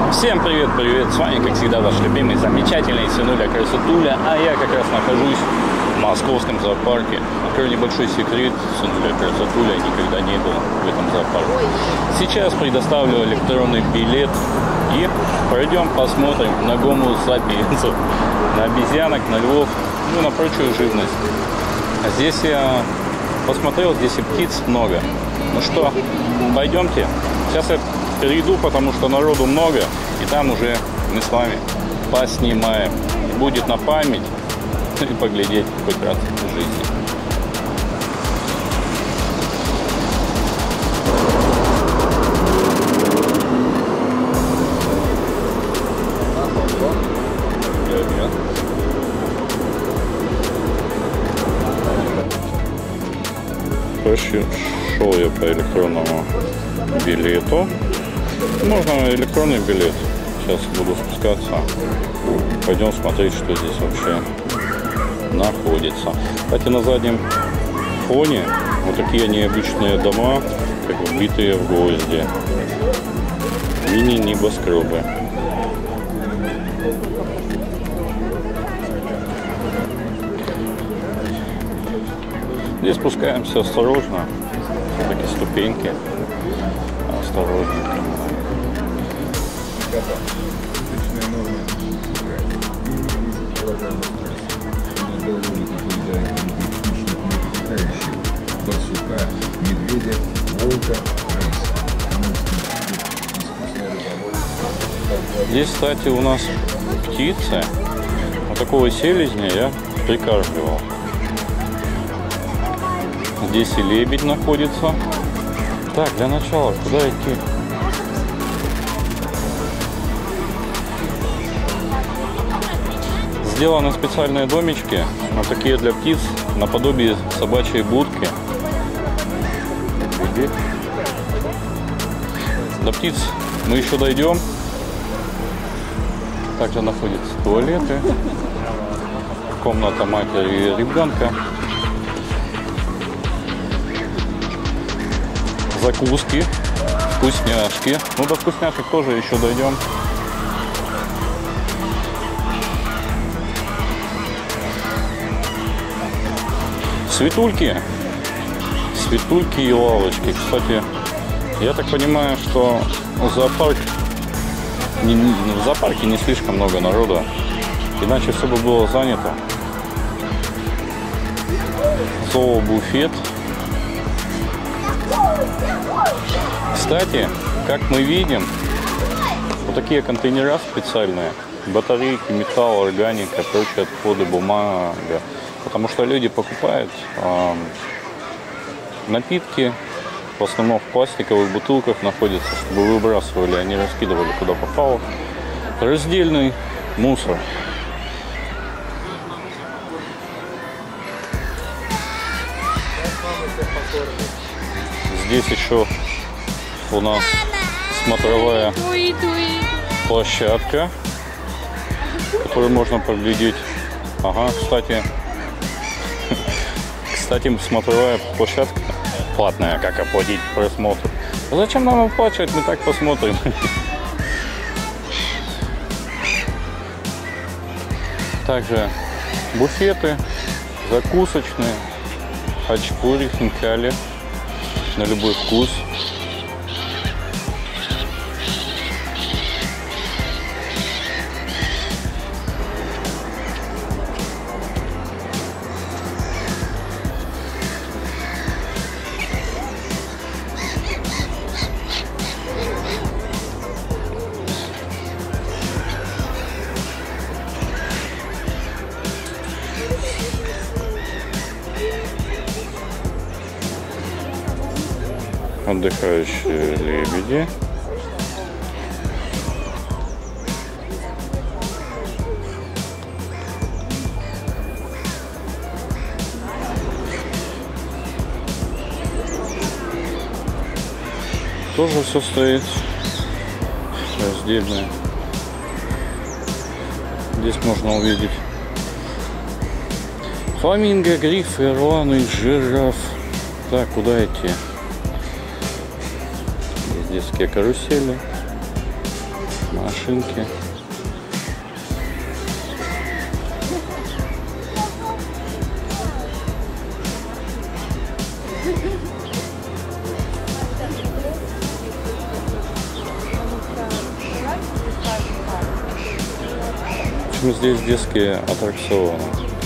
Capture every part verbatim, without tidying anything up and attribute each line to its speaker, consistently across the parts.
Speaker 1: Всем привет-привет, с вами, как всегда, ваш любимый, замечательный сынуля Красотуля, а я как раз нахожусь в московском зоопарке. Открою небольшой секрет, сынуля Красотуля никогда не был в этом зоопарке. Сейчас предоставлю электронный билет и пройдем посмотрим на гому сапиенсов, на обезьянок, на львов, ну и на прочую живность. А здесь я посмотрел, здесь и птиц много. Ну что, пойдемте. Сейчас я перейду, потому что народу много, и там уже мы с вами поснимаем. Будет на память и поглядеть хоть раз в жизни. Шел я по электронному билету. Можно электронный билет. Сейчас буду спускаться. Пойдем смотреть, что здесь вообще находится. Кстати, на заднем фоне вот такие необычные дома, как вбитые в гвозди. Мини-небоскребы. Здесь спускаемся осторожно. Такие ступеньки. Осторожненько.
Speaker 2: Барсука, медведя, волка,
Speaker 1: Здесь, кстати, у нас птицы. Вот такого селезня я прикармливал. Здесь и лебедь находится. Так, для начала, куда идти? Сделаны специальные домички, вот такие для птиц, наподобие собачьей будки. До птиц мы еще дойдем. Также находятся туалеты, комната матери и ребенка, закуски, вкусняшки. Ну, до вкусняшек тоже еще дойдем. Светульки, светульки и лавочки. Кстати, я так понимаю, что зоопарк, не, в зоопарке не слишком много народа, иначе все бы было занято. Зообуфет. Кстати, как мы видим, вот такие контейнера специальные, батарейки, металл, органика, прочие отходы, бумага. Потому что люди покупают э, напитки, в основном в пластиковых бутылках находятся, чтобы выбрасывали, они раскидывали куда попало. Раздельный мусор. Здесь еще у нас смотровая площадка, которую можно поглядеть. Ага, кстати. Кстати, смотровая площадка платная, как оплатить просмотр. А зачем нам оплачивать? Мы так посмотрим. Также буфеты, закусочные, хачапури, хинкали на любой вкус. Отдыхающие лебеди. Тоже все стоит раздельное. Здесь можно увидеть фламинго, гриф, ирланы, жираф. Так, куда идти? Здесь детские карусели. машинки. В общем, здесь детские аттракционы.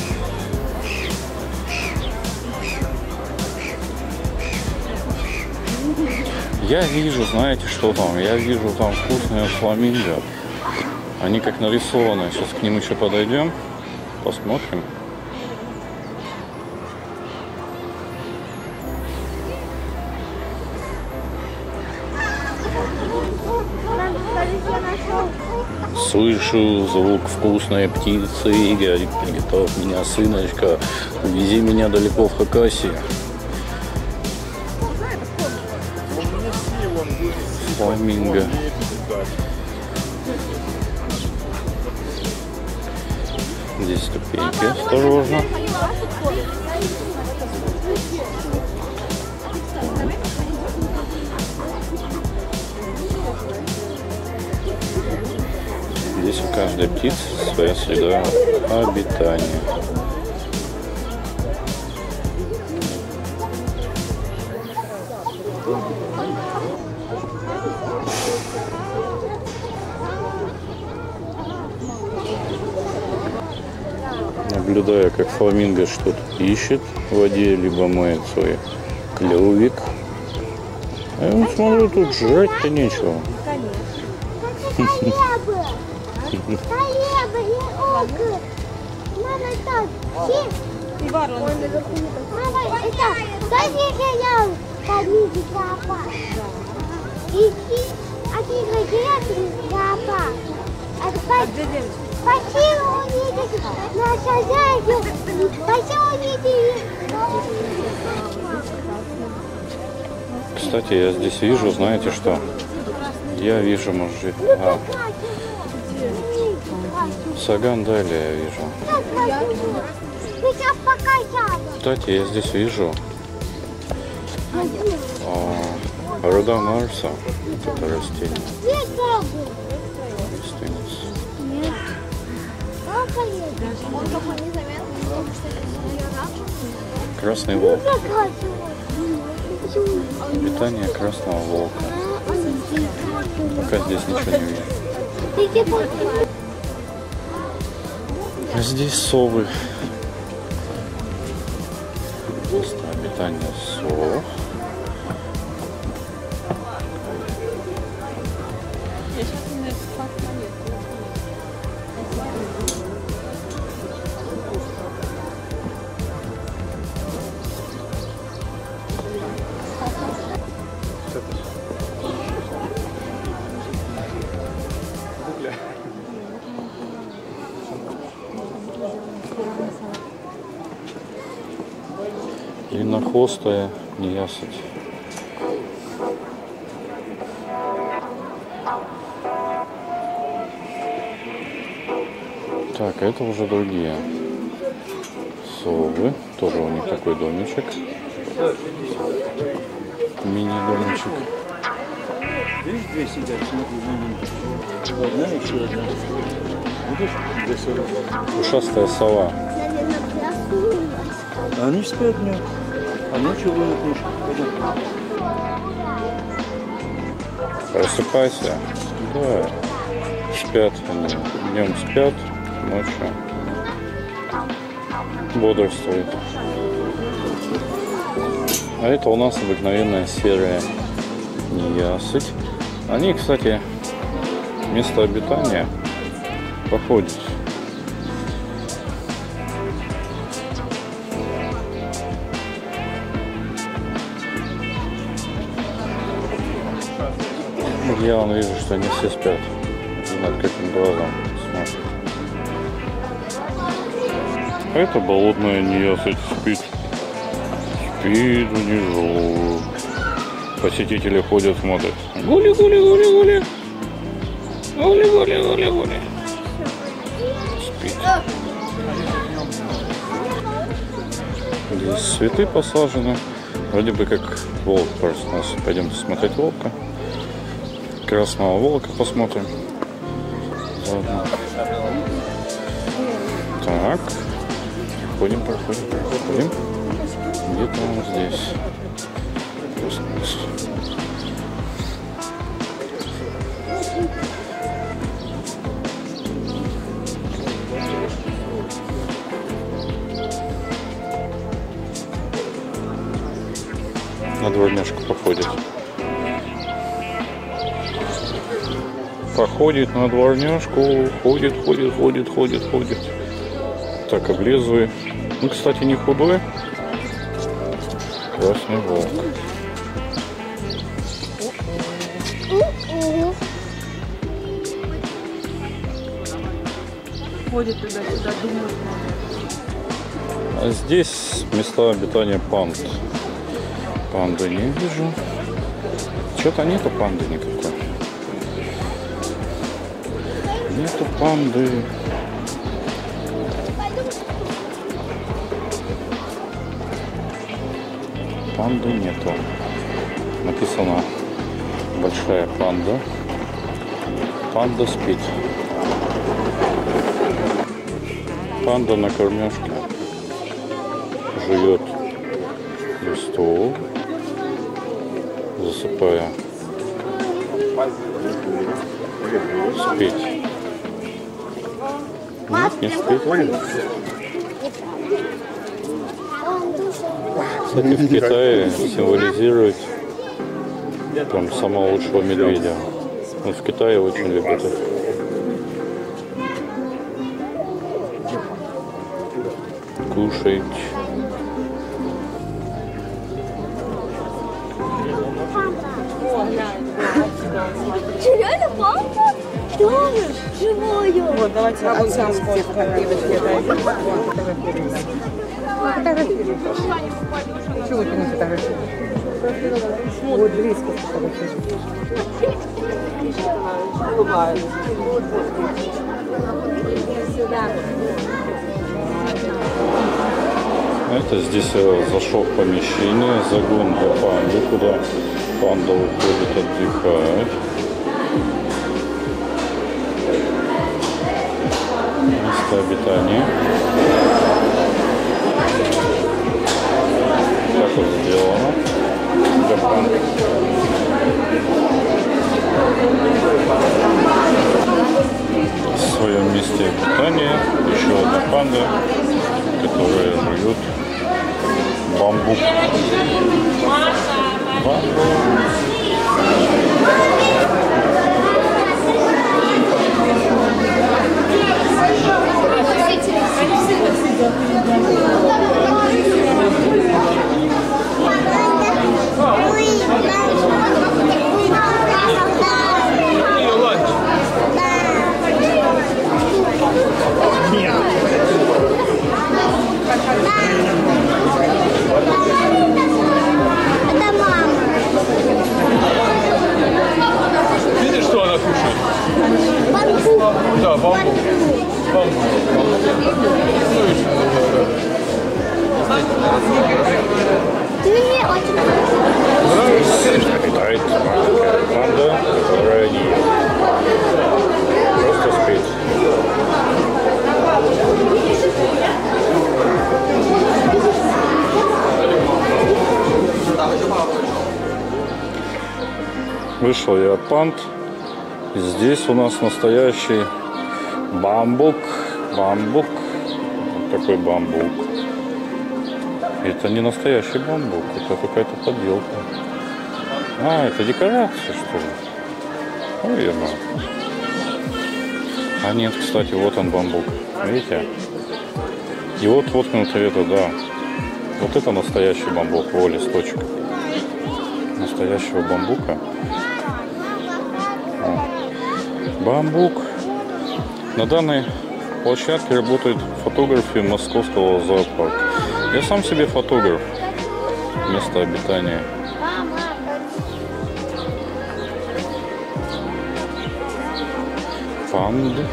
Speaker 1: Я вижу, знаете, что там? Я вижу там вкусные фламинго. Они как нарисованы. Сейчас к ним еще подойдем, посмотрим. Слышу звук вкусной птицы. Игорь, приготовь меня, сыночка. Увези меня далеко в Хакасию. Фламинго. Здесь ступеньки, осторожно. Здесь у каждой птицы своя среда обитания. Наблюдаю, как фламинго что-то ищет в воде, либо моет свой клювик. А я смотрю, тут жрать-то нечего. Кстати, я здесь вижу, знаете что? Я вижу, может, а, Сагандалия я вижу. Кстати, я здесь вижу а, рода Марса. Это растение. Красный волк. Обитание красного волка. Пока здесь ничего не вижу. А здесь совы. Место обитания сов. Длиннохвостая неясыть. Так, это уже другие совы. Тоже у них такой домичек. Мини-домичек.
Speaker 3: Видишь, две сидят, смотри, одна еще одна. Видишь, две сорок.
Speaker 1: Ушастая сова.
Speaker 3: Они спят днем, а ночью будут.
Speaker 1: Просыпайся. Да. Спят они. Днем спят, ночью бодрствуют. А это у нас обыкновенная серая неясыть. Они, кстати, место обитания походят. Я вон вижу, что они все спят. Над каким глазом смотрят. А это болотная неясыть спит. Спит внизу. Посетители ходят, смотрят. Гули, гули, гули, гули. Гули, гули, гули, гули. Спит. Здесь цветы посажены. Вроде бы как волк просто. Пойдемте смотреть волка. Красного волка посмотрим. Заодно. Так. Проходим, проходим, проходим. Где-то он здесь. На дворняжку походит. Походит на дворняжку. Ходит, ходит, ходит, ходит, ходит. Так, облизывай. Ну, кстати, не худой. Красный волк.
Speaker 4: Ходит туда-сюда, думает.
Speaker 1: А здесь места обитания панд. Панды не вижу. Что-то нету панды никакой. Нету панды. Панды нету. Написано большая панда. Панда спит. Панда на кормежке. Жует листов, засыпая. Спит. Нет, не спит. Кстати, в Китае символизирует там самого лучшего медведя. Вот в Китае очень любят их. Кушать.
Speaker 5: Реально панда? Да, живую.
Speaker 4: Вот, давайте отцам сфоткаем. Чего ты не фотографируешь? Вот близко фотографируешь.
Speaker 1: Это здесь я зашел в помещение, загон для панды, куда панда уходит отдыхать. Место обитания. Так вот сделано для панды. В своем месте обитания еще одна панда, которая жует бамбук. Бамбук.
Speaker 5: Это мама.
Speaker 6: Видишь, что она кушает?
Speaker 5: Бамбук.
Speaker 6: Да, бамбук. Бамбук.
Speaker 5: Ты мне очень нравишься.
Speaker 1: Здесь обитает маленькая панда, которая не ест. Просто спит. Вышел я от панд. И здесь у нас настоящий бамбук. Бамбук. Вот такой бамбук. Это не настоящий бамбук, это какая-то подделка. А, это декорация, что ли? Наверное. А нет, кстати, вот он бамбук. Видите? И вот воткнуто это, да. Вот это настоящий бамбук, во, листочек. Настоящего бамбука. О. Бамбук. На данной площадке работают фотографы московского зоопарка. Я сам себе фотограф. Место обитания. Панды.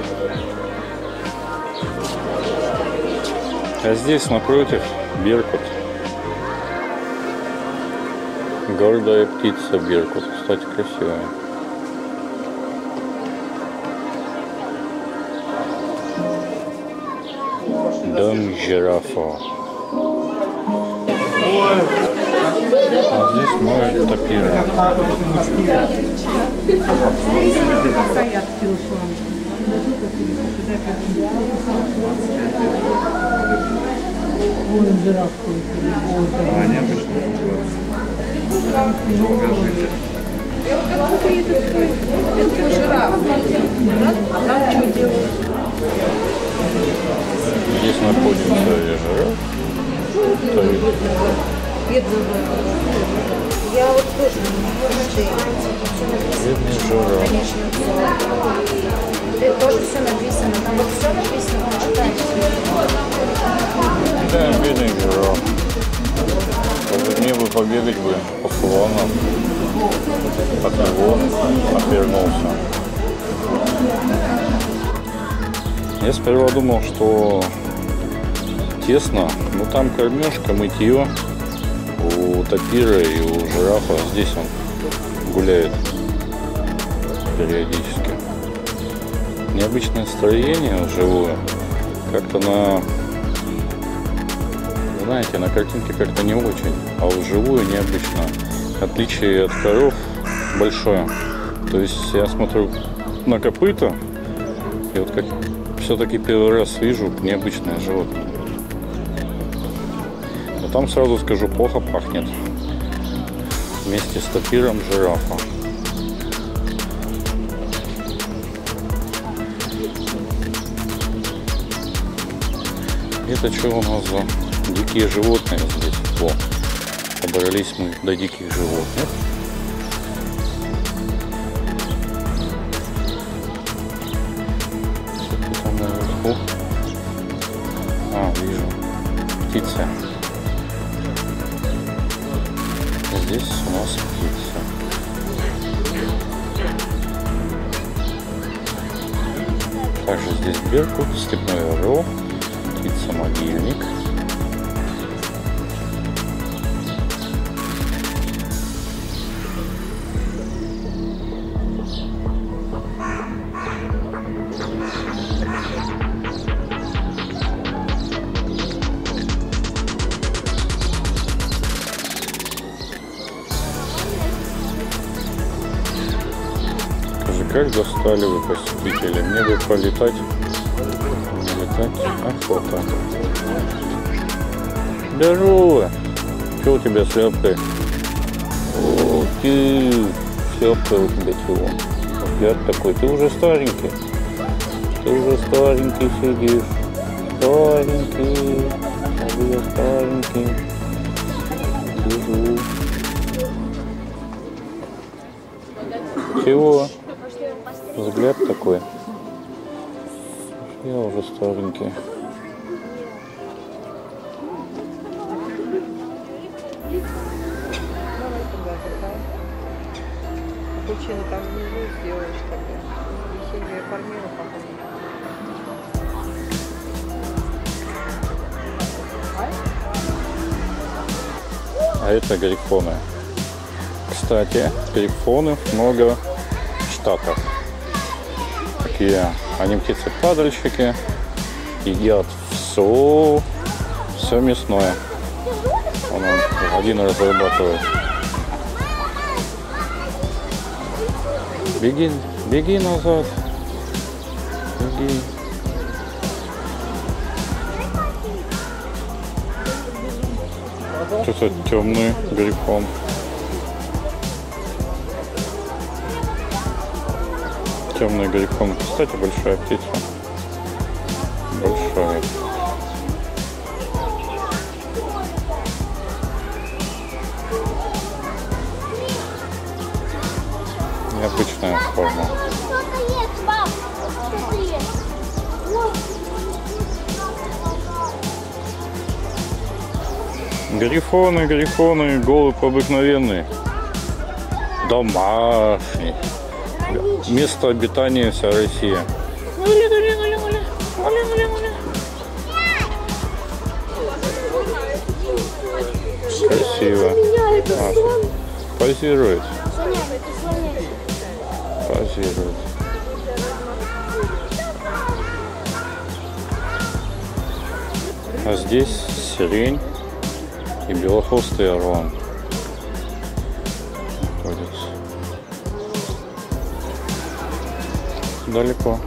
Speaker 1: А здесь напротив беркут. Гордая птица беркут. Кстати, красивая. Дом жирафа. А здесь мой тапира. Здесь находится жираф.
Speaker 4: Я вот тоже
Speaker 1: Бедный жираф.
Speaker 4: это тоже все написано. Там вот все написано, читаешь.
Speaker 1: Да, бедный жираф. Мне бы побегать бы по слонам. От него отвернулся. Я сперва думал, что тесно, но там кормежка, мытье у тапира и у жирафа. Здесь он гуляет периодически. Необычное строение живое. Как-то на, знаете, на картинке как-то не очень, а вживую необычно. Отличие от коров большое. То есть я смотрю на копыта, и вот как все-таки первый раз вижу необычное животное. Но там, сразу скажу, плохо пахнет. Вместе с тапиром жирафа. Это что у нас за дикие животные здесь? О, добрались мы до диких животных. Что там наверху? А, вижу. Птицы. Здесь у нас птица. Также здесь беркут, степной орел, птица-могильник. Как достали вы, посетители? Мне бы полетать, не летать, охота. Здорово! Что у тебя с лёпкой? О, ты, с лёпкой у тебя чего? Взгляд такой, ты уже старенький. Ты уже старенький сидишь. Старенький, а я старенький. Сижу. Чего? Взгляд такой. Я уже старенький.
Speaker 4: Капучино там внизу сделаешь тогда. Весеннюю формиру потом.
Speaker 1: А это грифоны. Кстати, грифонов много в Штатах. Такие, они птицы-падальщики, едят все, все мясное. Он, он один разрабатывает. Беги, беги назад. Беги. Что-то темный грифон. Темный грифон. Кстати, большая птица. Большая. Необычная форма.
Speaker 5: Что-то есть, пап. Что-то есть.
Speaker 1: Грифоны, грифоны, голубь обыкновенный. Домашний. Место обитания вся Россия. Красиво. А, позирует. Позирует. А здесь сирень и белохвостый орон находится. Далеко.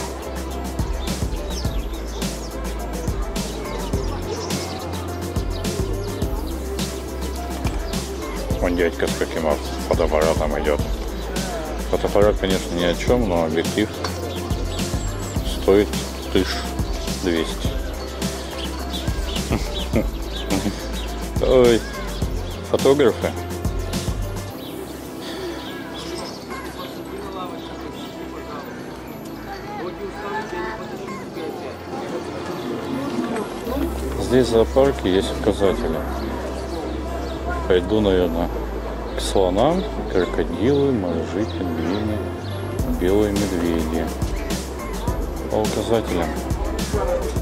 Speaker 1: Вон дядька с каким фотоаппаратом идет. Фотоаппарат, конечно, ни о чем, но объектив стоит тысяч двести. Ой, фотографы. Здесь в зоопарке есть указатели. Пойду, наверное, к слонам, крокодилы, моржи, пингвины, белые медведи. По указателям.